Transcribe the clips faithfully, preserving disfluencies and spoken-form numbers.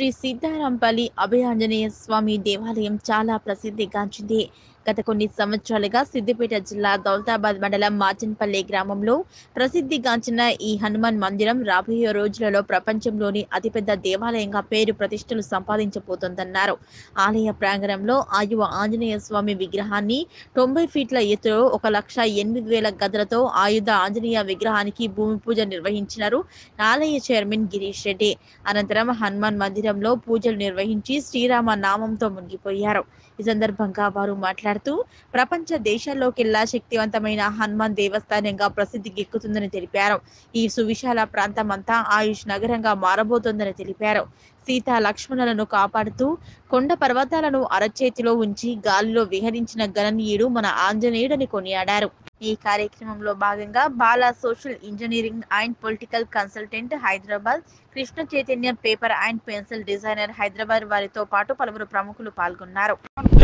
శ్రీ సీతారాంపల్లి అభయాంజనేయ స్వామి దేవాలయం చాలా ప్రసిద్ధిగాంచింది. గత కొన్ని సంవత్సరాలుగా సిద్దిపేట జిల్లా దౌలతాబాద్ మండలం మాచన్పల్లి గ్రామంలో ప్రసిద్ధిగాంచిన ఈ హనుమాన్ మందిరం రాబోయే రోజులలో ప్రపంచంలోని అతిపెద్ద దేవాలయంగా పేరు ప్రతిష్టలు సంపాదించబోతోందన్నారు. ఆలయ ప్రాంగణంలో ఆయువ ఆంజనేయ స్వామి విగ్రహాన్ని తొంభై ఫీట్ల ఎత్తులో ఒక లక్ష ఎనిమిది వేల గదులతో ఆయుధ ఆంజనేయ విగ్రహానికి భూమి పూజ నిర్వహించినారు ఆలయ చైర్మన్ గిరీష్ రెడ్డి. అనంతరం హనుమాన్ మందిరంలో పూజలు నిర్వహించి శ్రీరామ నామంతో మునిగిపోయారు. ఈ సందర్భంగా వారు మాట్లాడుతూ ప్రపంచ దేశాల్లోకెల్లా శక్తివంతమైన హనుమాన్ దేవస్థానంగా ప్రసిద్ధికెక్కుతుందని తెలిపారు. ఈ సువిశాల ప్రాంతమంతా ఆయుష్ నగరంగా మారబోతోందని తెలిపారు. సీతా లక్ష్మణులను కాపాడుతూ కొండ పర్వతాలను అరచేతిలో ఉంచి గాలిలో విహరించిన గణనీయుడు మన ఆంజనేయుడని కొనియాడారు. ఈ కార్యక్రమంలో భాగంగా Bala social engineering and political consultant Hyderabad, Krishna Chaitanya paper and pencil designer Hyderabad వారితో పాటు పలువురు ప్రముఖులు పాల్గొన్నారు.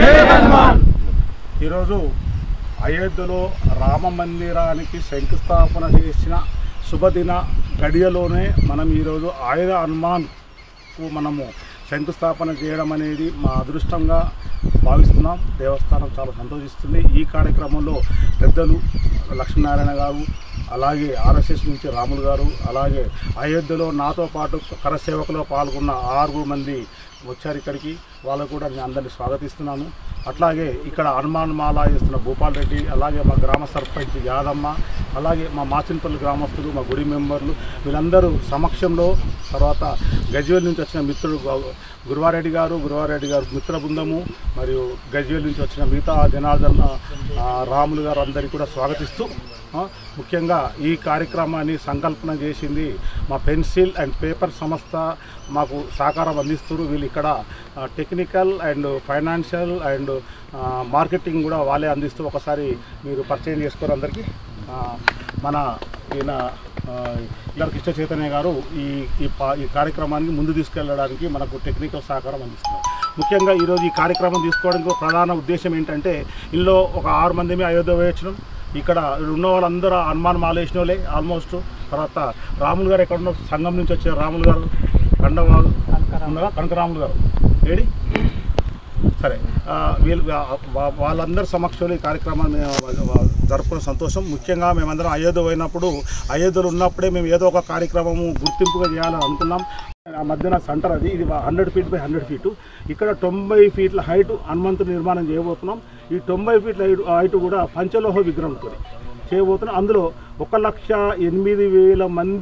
ఈరోజు అయోధ్యలో రామ మందిరానికి శంకుస్థాపన చేసిన శుభదిన గడియలోనే మనం ఈరోజు ఆయుధ హనుమాన్కు మనము శంకుస్థాపన చేయడం అనేది మా అదృష్టంగా భావిస్తున్నాం. దేవస్థానం చాలా సంతోషిస్తుంది. ఈ కార్యక్రమంలో పెద్దలు లక్ష్మీనారాయణ గారు, అలాగే ఆర్ఎస్ఎస్ నుంచి రాములు గారు, అలాగే అయోధ్యలో నాతో పాటు కరసేవకులో పాల్గొన్న ఆరుగురు మంది వచ్చారు ఇక్కడికి. వాళ్ళకు కూడా నేను అందరినీ స్వాగతిస్తున్నాను. అట్లాగే ఇక్కడ హనుమాన్ మాల చేస్తున్న భూపాల్ రెడ్డి, అలాగే మా గ్రామ సర్పంచ్ యాదమ్మ, అలాగే మా మాచిన్పల్లి గ్రామస్తులు, మా గుడి మెంబర్లు, వీళ్ళందరూ సమక్షంలో, తర్వాత గజ్వేల్ నుంచి వచ్చిన మిత్రుడు గురువారెడ్డి గారు గురువారెడ్డి గారు మిత్ర బృందము, మరియు గజ్వేల్ నుంచి వచ్చిన మిగతా జనార్దన్ రాములు గారు అందరికీ కూడా స్వాగతిస్తూ, ముఖ్యంగా ఈ కార్యక్రమాన్ని సంకల్పన చేసింది మా పెన్సిల్ అండ్ పేపర్ సంస్థ మాకు సహకారం అందిస్తారు. వీళ్ళు ఇక్కడ technical and financial and marketing కూడా వాళ్ళే అందిస్తూ ఒకసారి మీరు పరిచయం చేసుకోరు అందరికీ. మన ఈయన ఇలా కృష్ణ చైతన్య గారు ఈ ఈ కార్యక్రమాన్ని ముందు తీసుకెళ్ళడానికి మనకు టెక్నికల్ సహకారం అందిస్తున్నారు. ముఖ్యంగా ఈరోజు ఈ కార్యక్రమం తీసుకోవడానికి ప్రధాన ఉద్దేశం ఏంటంటే, ఇందులో ఒక ఆరు మందిని అయోధ్య వేయించడం, ఇక్కడ ఉన్న వాళ్ళందరూ హనుమాన్ మాలేసిన వాళ్ళే ఆల్మోస్ట్. తర్వాత రాములు గారు ఎక్కడ ఉన్న సంఘం నుంచి వచ్చారు, రాములు గారు కండవాళ్ళు ఉన్నగా కనకరాములు గారు ఏడి సరే వీళ్ళు వాళ్ళందరి సమక్షంలో ఈ కార్యక్రమాన్ని జరుపుకున్న సంతోషం. ముఖ్యంగా మేమందరం అయోధ్య పోయినప్పుడు, అయోధ్యలో ఉన్నప్పుడే మేము ఏదో ఒక కార్యక్రమము గుర్తింపుగా చేయాలని అనుకున్నాం. ఆ మధ్యన సెంటర్ అది, ఇది hundred feet by hundred feet ఇక్కడ తొంభై ఫీట్ల హైటు హనుమంతుడు నిర్మాణం చేయబోతున్నాం. ఈ తొంభై ఫీట్ల హైటు హైటు కూడా పంచలోహ విగ్రహంతో చేయబోతున్నాం. అందులో ఒక లక్ష ఎనిమిది వేల మంది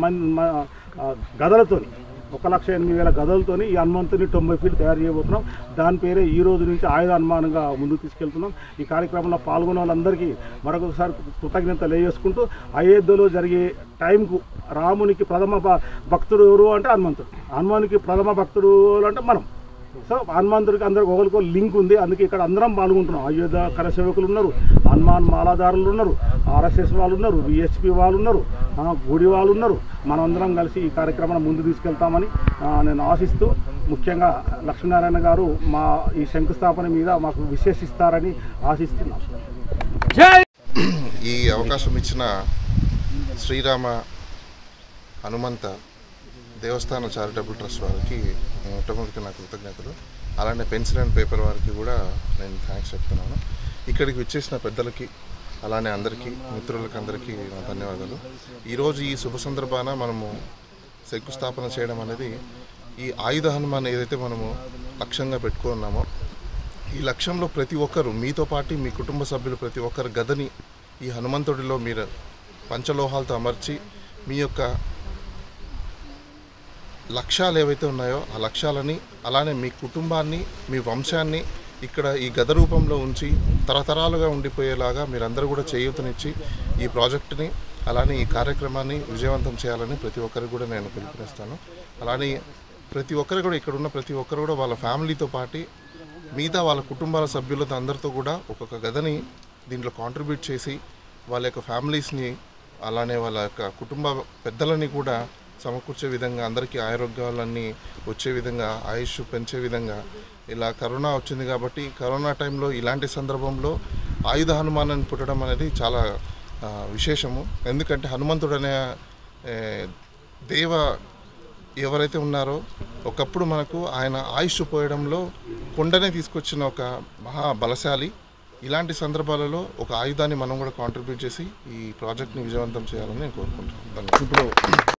గదలతో ఒక లక్ష ఎనిమిది వేల గదలతోని ఈ హనుమంతుని తొంభై ఫీట్ తయారు చేయబోతున్నాం. దాని పేరే ఈ రోజు నుంచి ఆయుధ హనుమాన్గా ముందుకు తీసుకెళ్తున్నాం. ఈ కార్యక్రమంలో పాల్గొన్న వాళ్ళందరికీ మరొకసారి కృతజ్ఞత తెలియజేసుకుంటూ, అయోధ్యలో జరిగే టైంకు రామునికి ప్రథమ భక్తుడు ఎవరు అంటే హనుమంతుడు, హనుమానికి ప్రథమ భక్తుడు అంటే మనం. సో హనుమంతుడికి అందరికి ఒకరికో లింక్ ఉంది. అందుకే ఇక్కడ అందరం పాల్గొంటున్నాం. అయోధ్య కరసేవకులు ఉన్నారు, హనుమాన్ మాలాదారులు ఉన్నారు, ఆర్ఎస్ఎస్ వాళ్ళు ఉన్నారు, విహెచ్పి వాళ్ళు ఉన్నారు, గుడి వాళ్ళు ఉన్నారు. మనమందరం కలిసి ఈ కార్యక్రమాన్ని ముందు తీసుకెళ్తామని నేను ఆశిస్తూ, ముఖ్యంగా లక్ష్మీనారాయణ గారు మా ఈ శంకుస్థాపన మీద మాకు విశేషిస్తారని ఆశిస్తున్నాం. ఈ అవకాశం ఇచ్చిన శ్రీరామ హనుమంత దేవస్థాన చారిటబుల్ ట్రస్ట్ వారికి మొట్టమొదటి నా కృతజ్ఞతలు. అలానే పెన్సిల్ అండ్ పేపర్ వారికి కూడా నేను థ్యాంక్స్ చెప్తున్నాను. ఇక్కడికి వచ్చేసిన పెద్దలకి, అలానే అందరికీ మిత్రులకి అందరికీ నా ధన్యవాదాలు. ఈరోజు ఈ శుభ సందర్భాన మనము శంకుస్థాపన చేయడం అనేది, ఈ ఆయుధ హనుమాన్ ఏదైతే మనము లక్ష్యంగా పెట్టుకున్నామో, ఈ లక్ష్యంలో ప్రతి ఒక్కరు, మీతో పాటు మీ కుటుంబ సభ్యులు ప్రతి ఒక్కరు గదని ఈ హనుమంతుడిలో మీరు పంచలోహాలతో అమర్చి మీ యొక్క లక్ష్యాలు ఏవైతే ఉన్నాయో ఆ లక్ష్యాలని, అలానే మీ కుటుంబాన్ని, మీ వంశాన్ని ఇక్కడ ఈ గద రూపంలో ఉంచి తరతరాలుగా ఉండిపోయేలాగా మీరందరూ కూడా చేయూతనిచ్చి ఈ ప్రాజెక్టుని, అలానే ఈ కార్యక్రమాన్ని విజయవంతం చేయాలని ప్రతి ఒక్కరికి కూడా నేను పిలుపునిస్తాను. అలానే ప్రతి ఒక్కరు కూడా, ఇక్కడ ఉన్న ప్రతి ఒక్కరు కూడా వాళ్ళ ఫ్యామిలీతో పాటు మిగతా వాళ్ళ కుటుంబాల సభ్యులతో అందరితో కూడా ఒక్కొక్క గదని దీంట్లో కాంట్రిబ్యూట్ చేసి వాళ్ళ యొక్క ఫ్యామిలీస్ని, అలానే వాళ్ళ యొక్క కుటుంబ పెద్దలని కూడా సమకూర్చే విధంగా, అందరికీ ఆరోగ్యాలన్నీ వచ్చే విధంగా, ఆయుష్ పెంచే విధంగా. ఇలా కరోనా వచ్చింది కాబట్టి కరోనా టైంలో ఇలాంటి సందర్భంలో ఆయుధ హనుమానాన్ని పుట్టడం అనేది చాలా విశేషము. ఎందుకంటే హనుమంతుడు అనే దేవ ఎవరైతే ఉన్నారో ఒకప్పుడు మనకు ఆయన ఆయుష్ పోయడంలో కొండనే తీసుకొచ్చిన ఒక మహా బలశాలి. ఇలాంటి సందర్భాలలో ఒక ఆయుధాన్ని మనం కూడా కాంట్రిబ్యూట్ చేసి ఈ ప్రాజెక్ట్ని విజయవంతం చేయాలని నేను కోరుకుంటున్నాను. ధన్యవాదాలు.